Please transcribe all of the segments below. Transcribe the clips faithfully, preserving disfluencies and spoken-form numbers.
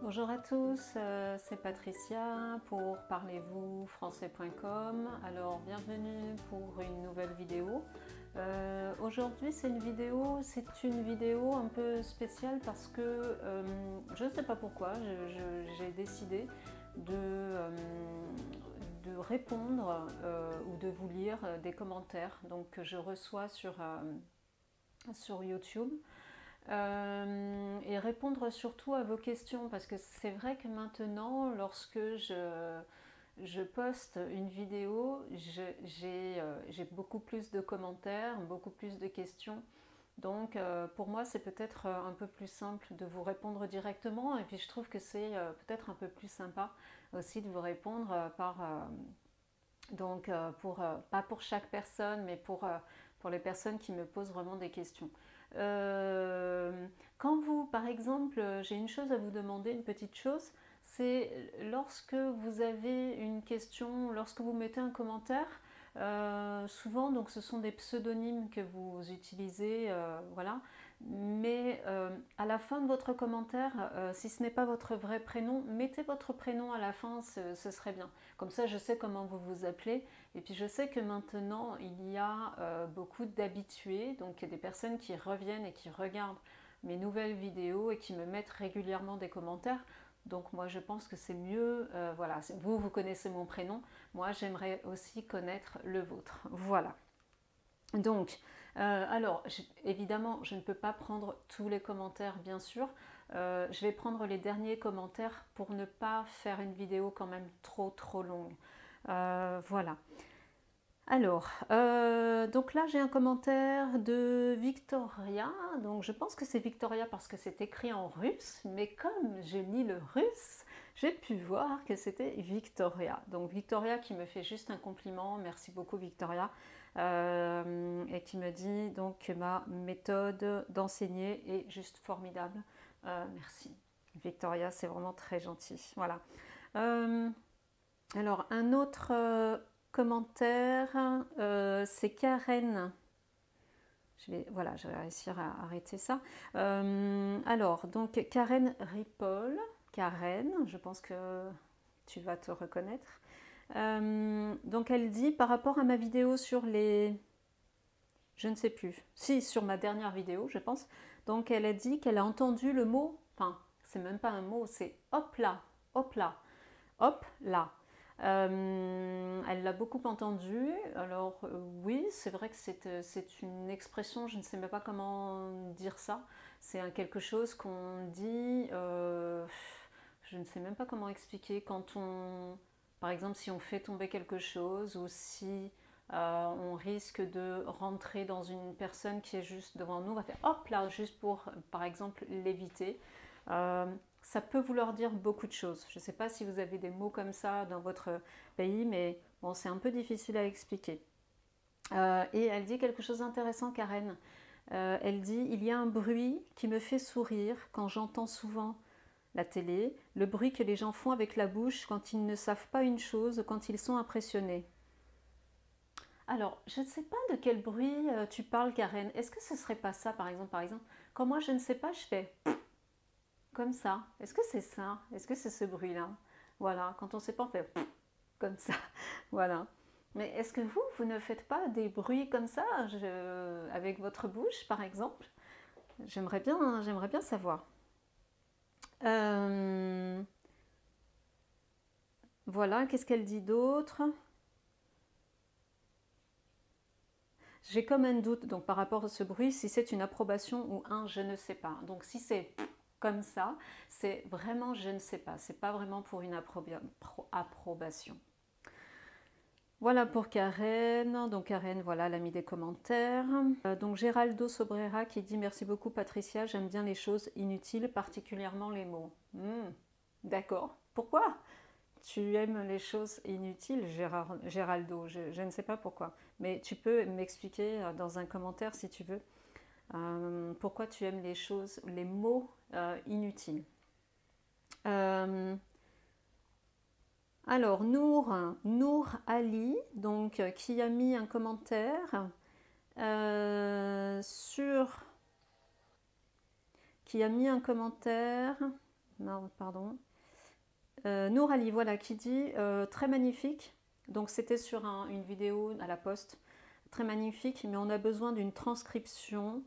Bonjour à tous, euh, c'est Patricia pour parlez-vous français point com. Alors bienvenue pour une nouvelle vidéo. Euh, Aujourd'hui c'est une vidéo, c'est une vidéo un peu spéciale parce que euh, je ne sais pas pourquoi, j'ai décidé de, euh, de répondre euh, ou de vous lire des commentaires donc, que je reçois sur, euh, sur YouTube. Euh, et répondre surtout à vos questions parce que c'est vrai que maintenant lorsque je, je poste une vidéo j'ai euh, beaucoup plus de commentaires, beaucoup plus de questions, donc euh, pour moi c'est peut-être un peu plus simple de vous répondre directement, et puis je trouve que c'est euh, peut-être un peu plus sympa aussi de vous répondre euh, par euh, donc euh, pour, euh, pas pour chaque personne mais pour, euh, pour les personnes qui me posent vraiment des questions. Euh, quand vous, par exemple, j'ai une chose à vous demander, une petite chose, c'est lorsque vous avez une question, lorsque vous mettez un commentaire, euh, souvent donc ce sont des pseudonymes que vous utilisez, euh, voilà, mais euh, à la fin de votre commentaire, euh, si ce n'est pas votre vrai prénom, mettez votre prénom à la fin, ce, ce serait bien. Comme ça je sais comment vous vous appelez, et puis je sais que maintenant il y a euh, beaucoup d'habitués, donc des personnes qui reviennent et qui regardent mes nouvelles vidéos et qui me mettent régulièrement des commentaires. Donc moi je pense que c'est mieux, euh, voilà, vous vous connaissez mon prénom, moi j'aimerais aussi connaître le vôtre, voilà. Donc, euh, alors je, évidemment je ne peux pas prendre tous les commentaires bien sûr, euh, je vais prendre les derniers commentaires pour ne pas faire une vidéo quand même trop trop longue, euh, voilà. Alors, euh, donc là j'ai un commentaire de Victoria, donc je pense que c'est Victoria parce que c'est écrit en russe, mais comme je lis le russe, j'ai pu voir que c'était Victoria. Donc Victoria qui me fait juste un compliment, merci beaucoup Victoria, euh, et qui me dit donc que ma méthode d'enseigner est juste formidable. Euh, merci Victoria, c'est vraiment très gentil. Voilà. Euh, alors un autre... Euh, commentaire, euh, c'est Karen. Je vais, voilà, je vais réussir à arrêter ça. Euh, alors, donc Karen Ripoll, Karen, je pense que tu vas te reconnaître. Euh, donc elle dit, par rapport à ma vidéo sur les... Je ne sais plus. Si, sur ma dernière vidéo, je pense. Donc elle a dit qu'elle a entendu le mot, enfin, c'est même pas un mot, c'est hop là, hop là, hop là. Euh, elle l'a beaucoup entendu. Alors euh, oui, c'est vrai que c'est euh, une expression, je ne sais même pas comment dire ça. C'est quelque chose qu'on dit, euh, je ne sais même pas comment expliquer, quand on, par exemple, si on fait tomber quelque chose ou si euh, on risque de rentrer dans une personne qui est juste devant nous, on va faire hop là, juste pour, par exemple, l'éviter. Euh, ça peut vouloir dire beaucoup de choses. Je ne sais pas si vous avez des mots comme ça dans votre pays, mais bon, c'est un peu difficile à expliquer. Euh, et elle dit quelque chose d'intéressant, Karen. Euh, elle dit, il y a un bruit qui me fait sourire quand j'entends souvent la télé, le bruit que les gens font avec la bouche quand ils ne savent pas une chose, quand ils sont impressionnés. Alors, je ne sais pas de quel bruit euh, tu parles, Karen. Est-ce que ce serait pas ça, par exemple, par exemple, quand moi je ne sais pas, je fais comme ça. Est-ce que c'est ça? Est-ce que c'est ce bruit-là? Voilà, quand on ne sait pas, on fait comme ça. Voilà. Mais est-ce que vous, vous ne faites pas des bruits comme ça, je... avec votre bouche, par exemple? J'aimerais bien, j'aimerais bien savoir. Euh... Voilà, qu'est-ce qu'elle dit d'autre? J'ai comme un doute donc par rapport à ce bruit, si c'est une approbation ou un je ne sais pas. Donc si c'est comme ça, c'est vraiment je ne sais pas. C'est pas vraiment pour une approbation. Voilà pour Karen. Donc Karen, voilà, elle a mis des commentaires. Euh, donc Géraldo Sobrera qui dit merci beaucoup Patricia, j'aime bien les choses inutiles, particulièrement les mots. Hmm, d'accord. Pourquoi tu aimes les choses inutiles, Gérard, Géraldo? je, je ne sais pas pourquoi. Mais tu peux m'expliquer dans un commentaire si tu veux euh, pourquoi tu aimes les choses, les mots euh, inutiles. Euh, alors Nour, Nour Ali, donc qui a mis un commentaire euh, sur, qui a mis un commentaire non, pardon. Euh, Nourali, voilà, qui dit euh, très magnifique. Donc c'était sur un, une vidéo à la poste, très magnifique, mais on a besoin d'une transcription.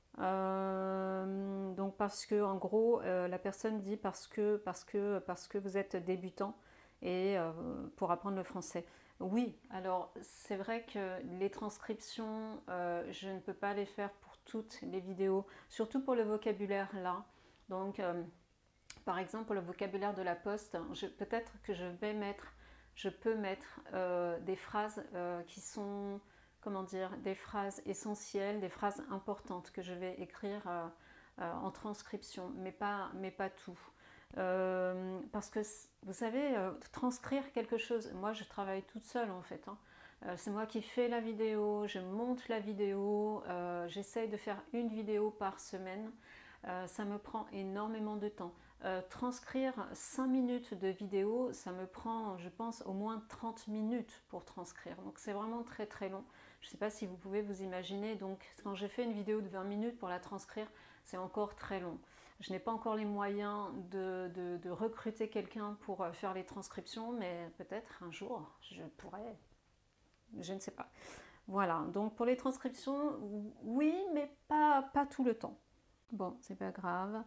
Euh, donc parce que en gros, euh, la personne dit parce que parce que parce que vous êtes débutant et euh, pour apprendre le français. Oui, alors c'est vrai que les transcriptions, euh, je ne peux pas les faire pour toutes les vidéos, surtout pour le vocabulaire là. Donc euh, par exemple, pour le vocabulaire de la poste, peut-être que je vais mettre, je peux mettre euh, des phrases euh, qui sont, comment dire, des phrases essentielles, des phrases importantes que je vais écrire euh, euh, en transcription, mais pas, mais pas tout. Euh, parce que vous savez, euh, transcrire quelque chose, moi je travaille toute seule en fait. Hein. Euh, c'est moi qui fais la vidéo, je monte la vidéo, euh, j'essaye de faire une vidéo par semaine. Euh, ça me prend énormément de temps. Euh, transcrire cinq minutes de vidéo, ça me prend, je pense, au moins trente minutes pour transcrire. Donc c'est vraiment très très long. Je ne sais pas si vous pouvez vous imaginer. Donc quand j'ai fait une vidéo de vingt minutes pour la transcrire, c'est encore très long. Je n'ai pas encore les moyens de, de, de recruter quelqu'un pour faire les transcriptions, mais peut-être un jour, je pourrais. Je ne sais pas. Voilà, donc pour les transcriptions, oui, mais pas, pas tout le temps. Bon, c'est pas grave.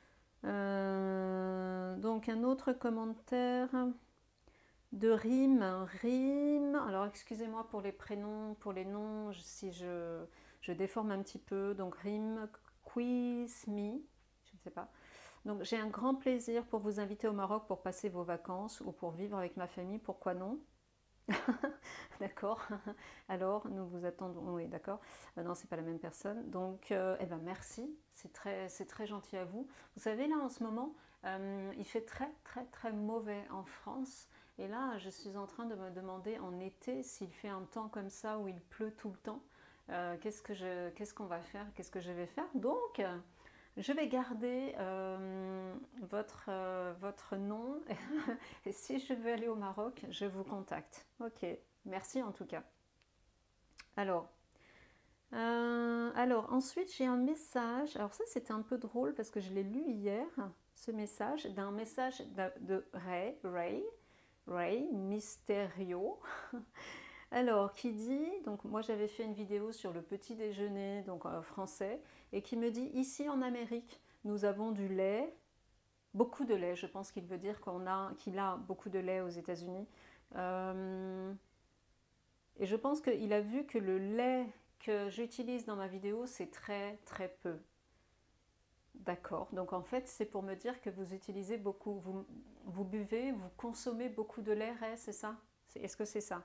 Euh, donc un autre commentaire de Rime. Rime, alors excusez-moi pour les prénoms, pour les noms, si je, je déforme un petit peu. Donc Rime, Quismi, je ne sais pas. Donc j'ai un grand plaisir pour vous inviter au Maroc pour passer vos vacances ou pour vivre avec ma famille, pourquoi non? D'accord. Alors, nous vous attendons. Oui, d'accord. Euh, non, c'est pas la même personne. Donc, euh, eh ben, merci. C'est très, c'est très gentil à vous. Vous savez, là, en ce moment, euh, il fait très, très, très mauvais en France. Et là, je suis en train de me demander en été s'il fait un temps comme ça où il pleut tout le temps. Euh, qu'est-ce que je, qu'est-ce qu'on va faire? Qu'est-ce que je vais faire? Donc, euh, je vais garder euh, votre, euh, votre nom et si je veux aller au Maroc, je vous contacte. Ok, merci en tout cas. Alors, euh, alors ensuite j'ai un message. Alors ça c'était un peu drôle parce que je l'ai lu hier, ce message, d'un message de Ray, Ray, Ray Mysterio. Alors, qui dit, donc moi j'avais fait une vidéo sur le petit déjeuner, donc euh, français, et qui me dit, ici en Amérique, nous avons du lait, beaucoup de lait, je pense qu'il veut dire qu'on a, qu'il a beaucoup de lait aux États-Unis. Euh, et je pense qu'il a vu que le lait que j'utilise dans ma vidéo, c'est très très peu. D'accord, donc en fait c'est pour me dire que vous utilisez beaucoup, vous, vous buvez, vous consommez beaucoup de lait, c'est ça? Est-ce que c'est ça?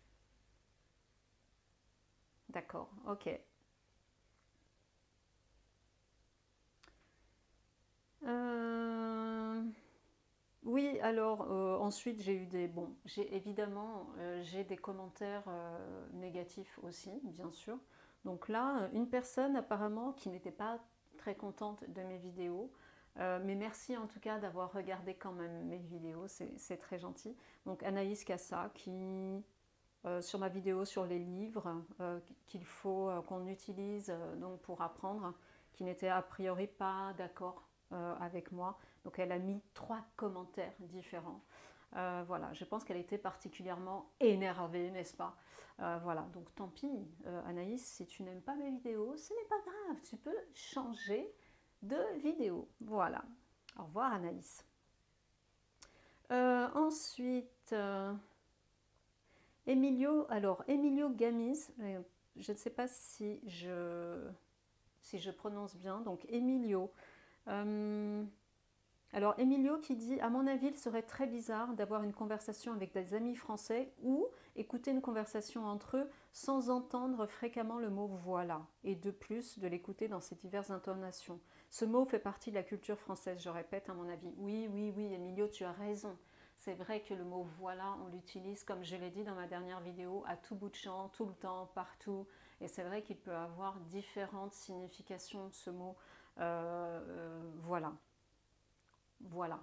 D'accord, ok. Euh, oui, alors euh, ensuite j'ai eu des... Bon, j'ai évidemment euh, j'ai des commentaires euh, négatifs aussi, bien sûr. Donc là, une personne apparemment qui n'était pas très contente de mes vidéos, euh, mais merci en tout cas d'avoir regardé quand même mes vidéos, c'est très gentil. Donc Anaïs Cassa qui, euh, sur ma vidéo sur les livres euh, qu'il faut euh, qu'on utilise euh, donc pour apprendre, qui n'était a priori pas d'accord euh, avec moi. Donc elle a mis trois commentaires différents. Euh, voilà, je pense qu'elle était particulièrement énervée, n'est-ce pas? Euh, voilà, donc tant pis, euh, Anaïs, si tu n'aimes pas mes vidéos, ce n'est pas grave, tu peux changer de vidéo. Voilà. Au revoir Anaïs. Euh, ensuite, euh, Emilio, alors Emilio Gamis, je ne sais pas si je, si je prononce bien, donc Emilio. Euh, alors Emilio qui dit, à mon avis, il serait très bizarre d'avoir une conversation avec des amis français ou écouter une conversation entre eux sans entendre fréquemment le mot voilà, et de plus de l'écouter dans ses diverses intonations. Ce mot fait partie de la culture française, je répète à mon avis. Oui, oui, oui, Emilio, tu as raison. C'est vrai que le mot voilà, on l'utilise, comme je l'ai dit dans ma dernière vidéo, à tout bout de champ, tout le temps, partout. Et c'est vrai qu'il peut avoir différentes significations, ce mot euh, euh, voilà. Voilà.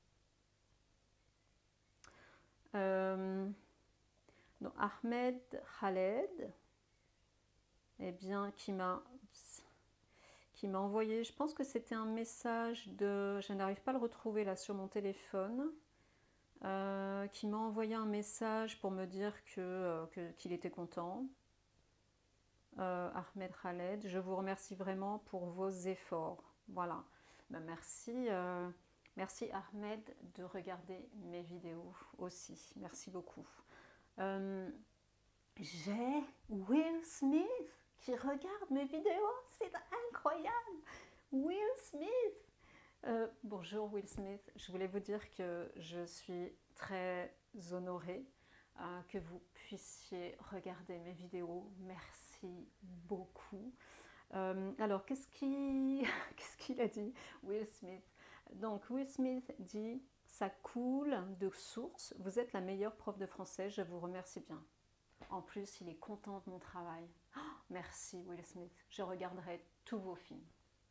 Euh, donc Ahmed Khaled, eh bien, qui m'a qui m'a envoyé, je pense que c'était un message de, je n'arrive pas à le retrouver là sur mon téléphone, euh, qui m'a envoyé un message pour me dire que, euh, que, qu'il était content. Euh, Ahmed Khaled, je vous remercie vraiment pour vos efforts. Voilà, ben, merci, euh, merci Ahmed de regarder mes vidéos aussi, merci beaucoup. Euh, J'ai Will Smith qui regarde mes vidéos, c'est incroyable. Will Smith. Euh, bonjour Will Smith, je voulais vous dire que je suis très honorée euh, que vous puissiez regarder mes vidéos. Merci beaucoup. Euh, alors, qu'est-ce qu'il qu'est-ce qu'il a dit, Will Smith? Donc, Will Smith dit « Ça coule de source, vous êtes la meilleure prof de français, je vous remercie bien. » En plus, il est content de mon travail. Oh, merci Will Smith, je regarderai tous vos films.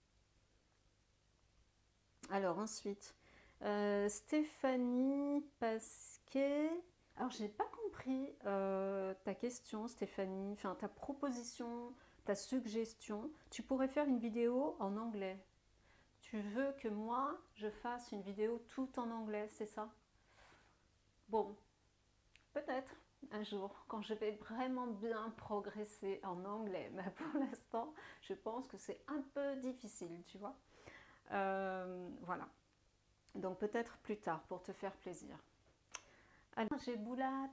Alors ensuite, euh, Stéphanie Pasquet. Alors j'ai pas compris euh, ta question, Stéphanie, enfin ta proposition, ta suggestion. Tu pourrais faire une vidéo en anglais. Tu veux que moi je fasse une vidéo tout en anglais, c'est ça? Bon, peut-être un jour, quand je vais vraiment bien progresser en anglais. Mais pour l'instant, je pense que c'est un peu difficile, tu vois. Euh, voilà. Donc peut-être plus tard pour te faire plaisir. Alors j'ai Boulat.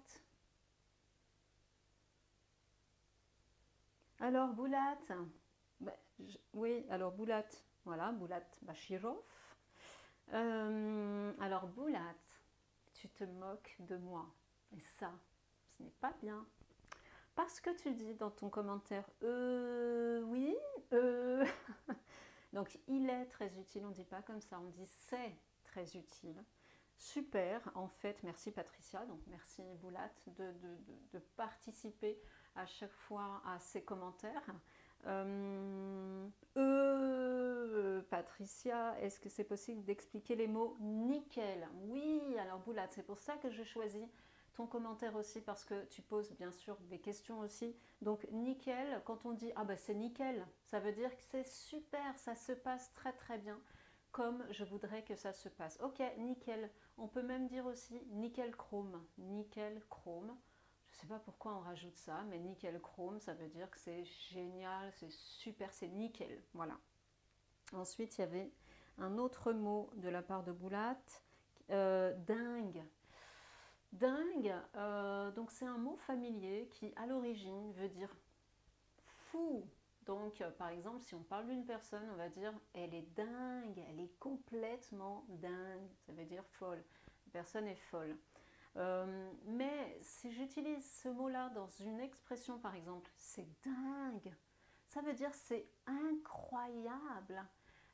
Alors Boulat. Ben, je, oui, alors Boulat. Voilà, Boulat Bachirov. Euh, alors Boulat, tu te moques de moi. Et ça, ce n'est pas bien. Parce que tu dis dans ton commentaire, euh, oui, euh. Donc il est très utile, on ne dit pas comme ça, on dit c'est très utile. Super, en fait, merci Patricia, donc merci Boulat de, de, de, de participer à chaque fois à ces commentaires. Euh, euh, Patricia, est-ce que c'est possible d'expliquer les mots nickel? Oui, alors Boulat, c'est pour ça que je choisis ton commentaire aussi, parce que tu poses bien sûr des questions aussi. Donc nickel, quand on dit ah ben c'est nickel, ça veut dire que c'est super, ça se passe très très bien, comme je voudrais que ça se passe. Ok, nickel. On peut même dire aussi nickel chrome, nickel chrome. Je ne sais pas pourquoi on rajoute ça, mais nickel chrome, ça veut dire que c'est génial, c'est super, c'est nickel. Voilà. Ensuite, il y avait un autre mot de la part de Boulat, euh, dingue. Dingue, euh, donc c'est un mot familier qui à l'origine veut dire fou. Donc euh, par exemple si on parle d'une personne, on va dire elle est dingue, elle est complètement dingue, ça veut dire folle, la personne est folle. Euh, mais si j'utilise ce mot-là dans une expression par exemple, c'est dingue, ça veut dire c'est incroyable.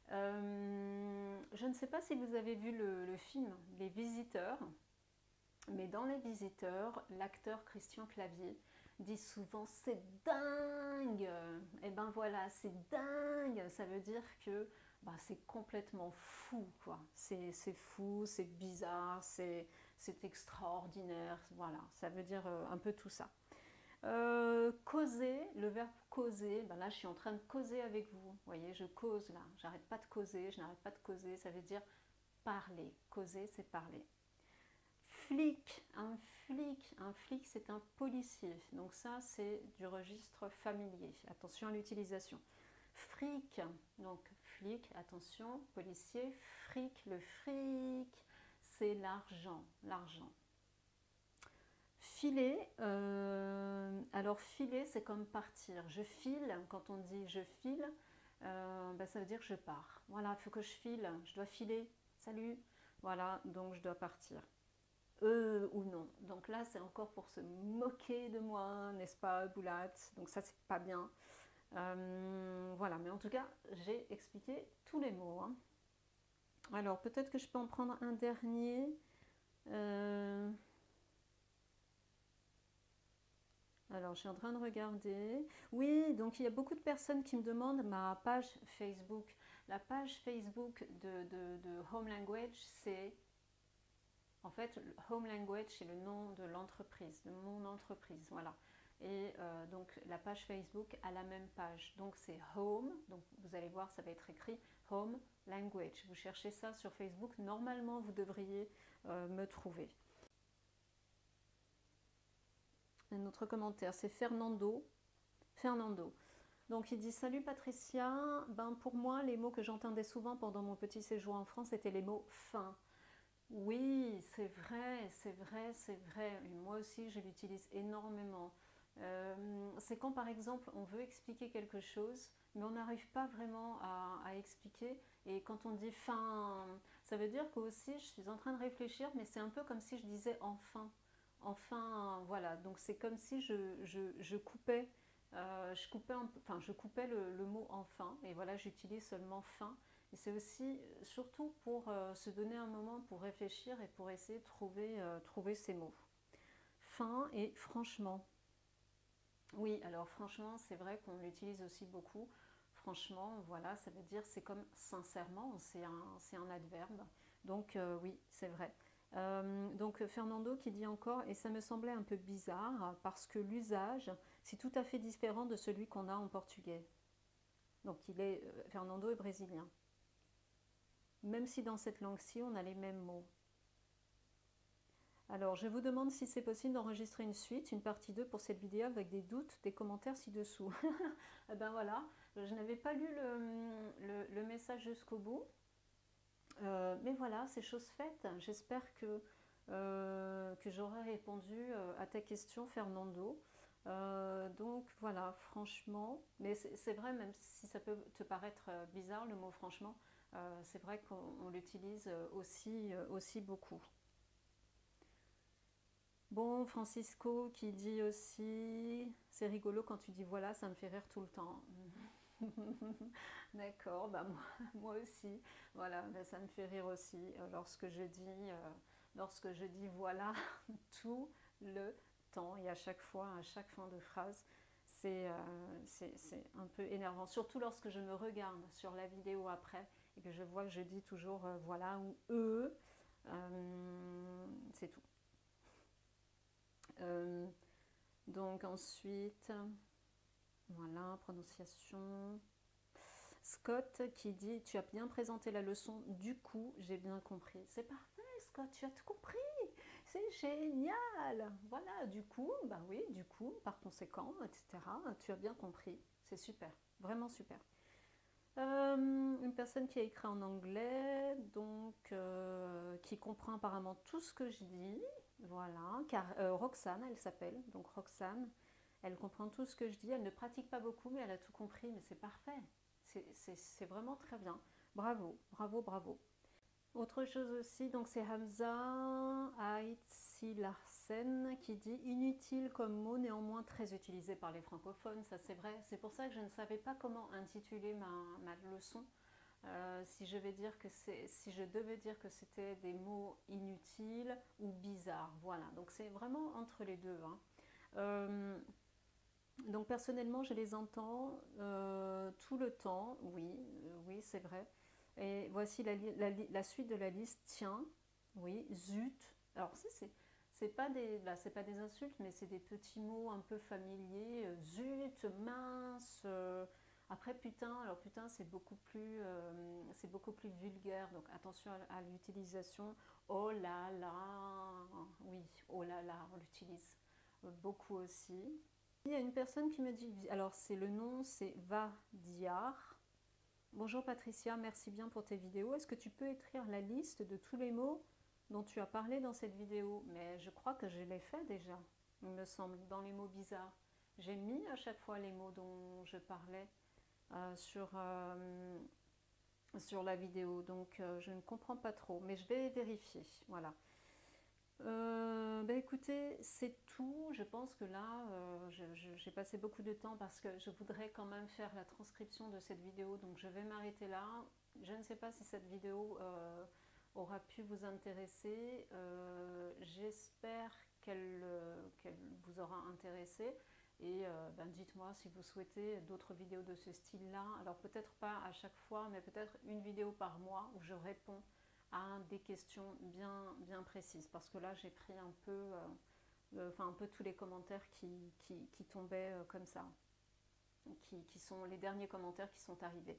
Euh, je ne sais pas si vous avez vu le, le film Les Visiteurs. Mais dans Les Visiteurs, l'acteur Christian Clavier dit souvent c'est dingue. Et ben voilà, c'est dingue. Ça veut dire que bah, c'est complètement fou, quoi. C'est fou, c'est bizarre, c'est extraordinaire. Voilà, ça veut dire euh, un peu tout ça. Euh, causer, le verbe causer, ben là je suis en train de causer avec vous. Vous voyez, je cause là. J'arrête pas de causer, je n'arrête pas de causer. Ça veut dire parler. Causer, c'est parler. Flic, un flic, un flic c'est un policier, donc ça c'est du registre familier, attention à l'utilisation. Fric, donc flic, attention, policier, fric, le fric c'est l'argent, l'argent. Filer, euh, alors filer c'est comme partir, je file, quand on dit je file, euh, ben ça veut dire que je pars, voilà, il faut que je file, je dois filer, salut, voilà, donc je dois partir. Euh, ou non. Donc là, c'est encore pour se moquer de moi, n'est-ce pas, Boulat? Donc ça, c'est pas bien. Euh, voilà, mais en tout cas, j'ai expliqué tous les mots. Hein. Alors, peut-être que je peux en prendre un dernier. Euh... Alors, je suis en train de regarder. Oui, donc il y a beaucoup de personnes qui me demandent ma page Facebook. La page Facebook de, de, de Home Language, c'est... En fait, Home Language, c'est le nom de l'entreprise, de mon entreprise, voilà. et euh, donc la page Facebook a la même page. Donc c'est Home, donc vous allez voir, ça va être écrit Home Language. Vous cherchez ça sur Facebook, normalement vous devriez euh, me trouver. Un autre commentaire, c'est Fernando. Fernando. Donc il dit « Salut Patricia, ben pour moi les mots que j'entendais souvent pendant mon petit séjour en France étaient les mots « fin ». Oui, c'est vrai, c'est vrai, c'est vrai. Et moi aussi, je l'utilise énormément. Euh, c'est quand, par exemple, on veut expliquer quelque chose, mais on n'arrive pas vraiment à, à expliquer. Et quand on dit « fin », ça veut dire que aussi, je suis en train de réfléchir, mais c'est un peu comme si je disais « enfin ». Enfin, voilà. Donc, c'est comme si je, je, je coupais, euh, je coupais, un, enfin, je coupais le, le mot « enfin ». Et voilà, j'utilise seulement « fin ». Et c'est aussi, surtout pour euh, se donner un moment pour réfléchir et pour essayer de trouver, euh, trouver ces mots. Fin et franchement. Oui, alors franchement, c'est vrai qu'on l'utilise aussi beaucoup. Franchement, voilà, ça veut dire, c'est comme sincèrement, c'est un, c'est un adverbe. Donc euh, oui, c'est vrai. Euh, donc Fernando qui dit encore, et ça me semblait un peu bizarre, parce que l'usage, c'est tout à fait différent de celui qu'on a en portugais. Donc il est, euh, Fernando est brésilien. Même si dans cette langue-ci, on a les mêmes mots. Alors, je vous demande si c'est possible d'enregistrer une suite, une partie deux pour cette vidéo avec des doutes, des commentaires ci-dessous. Eh ben voilà, je n'avais pas lu le, le, le message jusqu'au bout. Euh, mais voilà, c'est chose faite. J'espère que, euh, que j'aurai répondu à ta question, Fernando. Euh, donc voilà, franchement, mais c'est vrai, même si ça peut te paraître bizarre le mot franchement, euh, c'est vrai qu'on l'utilise aussi, aussi beaucoup. Bon, Francisco qui dit aussi, c'est rigolo quand tu dis voilà, ça me fait rire tout le temps. D'accord, bah moi, moi aussi, voilà, bah ça me fait rire aussi euh, lorsque je dis, euh, lorsque je dis voilà tout le temps et à chaque fois, à chaque fin de phrase, c'est euh, un peu énervant, surtout lorsque je me regarde sur la vidéo après et que je vois que je dis toujours euh, voilà ou eux, euh, c'est tout. Euh, donc ensuite, voilà, prononciation. Scott qui dit « Tu as bien présenté la leçon, du coup, j'ai bien compris. » C'est parfait, Scott, tu as tout compris. C'est génial. Voilà, du coup, bah oui, du coup, par conséquent, et cetera. Tu as bien compris. C'est super, vraiment super. Euh, une personne qui a écrit en anglais, donc euh, qui comprend apparemment tout ce que je dis. Voilà, car euh, Roxane, elle s'appelle, donc Roxane, elle comprend tout ce que je dis. Elle ne pratique pas beaucoup, mais elle a tout compris. Mais c'est parfait. C'est vraiment très bien. Bravo, bravo, bravo. Autre chose aussi, donc c'est Hamza Aitsi Larsen qui dit « Inutile comme mot, néanmoins très utilisé par les francophones ». Ça c'est vrai, c'est pour ça que je ne savais pas comment intituler ma, ma leçon. Euh, si, je vais dire que si je devais dire que c'était des mots inutiles ou bizarres. Voilà, donc c'est vraiment entre les deux. Hein. Euh, donc personnellement, je les entends euh, tout le temps, oui, euh, oui, c'est vrai. Et voici la, la, la suite de la liste. Tiens, oui, zut. Alors ça, c'est c'est pas des là, c'est pas des insultes, mais c'est des petits mots un peu familiers. Euh, zut, mince. Euh, après putain, alors putain, c'est beaucoup plus euh, c'est beaucoup plus vulgaire. Donc attention à, à l'utilisation. Oh là là, oui, oh là là, on l'utilise beaucoup aussi. Il y a une personne qui me dit, alors c'est le nom, c'est Vadiar. Bonjour Patricia, merci bien pour tes vidéos. Est-ce que tu peux écrire la liste de tous les mots dont tu as parlé dans cette vidéo? Mais je crois que je l'ai fait déjà, il me semble, dans les mots bizarres. J'ai mis à chaque fois les mots dont je parlais euh, sur, euh, sur la vidéo, donc euh, je ne comprends pas trop, mais je vais vérifier, voilà. Euh, bah écoutez, c'est tout. Je pense que là, euh, j'ai passé beaucoup de temps parce que je voudrais quand même faire la transcription de cette vidéo, donc je vais m'arrêter là. Je ne sais pas si cette vidéo euh, aura pu vous intéresser. Euh, J'espère qu'elle euh, qu'elle vous aura intéressé. Et euh, ben dites-moi si vous souhaitez d'autres vidéos de ce style-là. Alors peut-être pas à chaque fois, mais peut-être une vidéo par mois où je réponds à des questions bien, bien précises, parce que là j'ai pris un peu, euh, euh, enfin un peu tous les commentaires qui, qui, qui tombaient euh, comme ça, qui, qui sont les derniers commentaires qui sont arrivés.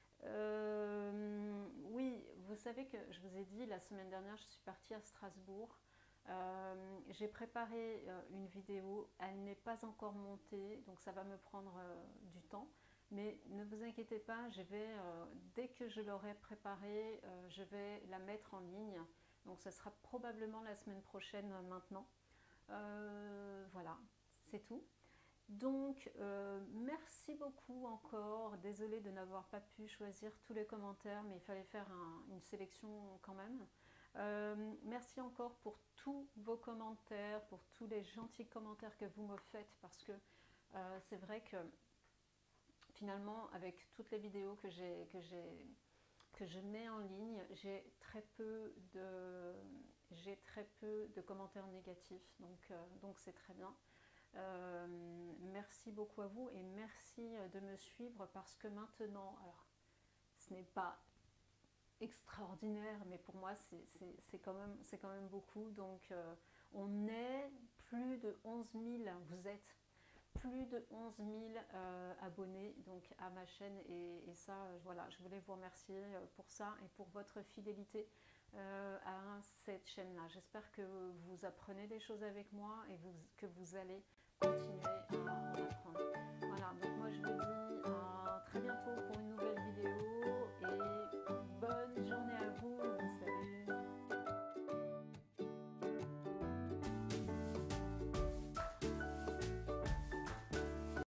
Euh, oui, vous savez que je vous ai dit la semaine dernière, je suis partie à Strasbourg. Euh, j'ai préparé euh, une vidéo, elle n'est pas encore montée, donc ça va me prendre euh, du temps. Mais ne vous inquiétez pas, je vais, euh, dès que je l'aurai préparée, euh, je vais la mettre en ligne. Donc ça sera probablement la semaine prochaine euh, maintenant. Euh, voilà, c'est tout. Donc, euh, merci beaucoup encore. Désolée de n'avoir pas pu choisir tous les commentaires, mais il fallait faire un, une sélection quand même. Euh, merci encore pour tous vos commentaires, pour tous les gentils commentaires que vous me faites, parce que euh, c'est vrai que finalement, avec toutes les vidéos que j'ai que j'ai que je mets en ligne, j'ai très peu de j'ai très peu de commentaires négatifs, donc euh, donc c'est très bien. Euh, merci beaucoup à vous et merci de me suivre parce que maintenant, alors ce n'est pas extraordinaire, mais pour moi c'est quand même c'est quand même beaucoup. Donc euh, on est plus de onze mille, vous êtes plus de onze mille euh, abonnés donc à ma chaîne et, et ça voilà, je voulais vous remercier pour ça et pour votre fidélité euh, à cette chaîne là. J'espère que vous apprenez des choses avec moi et vous, que vous allez continuer à en apprendre. Voilà, donc moi je vous dis à très bientôt pour une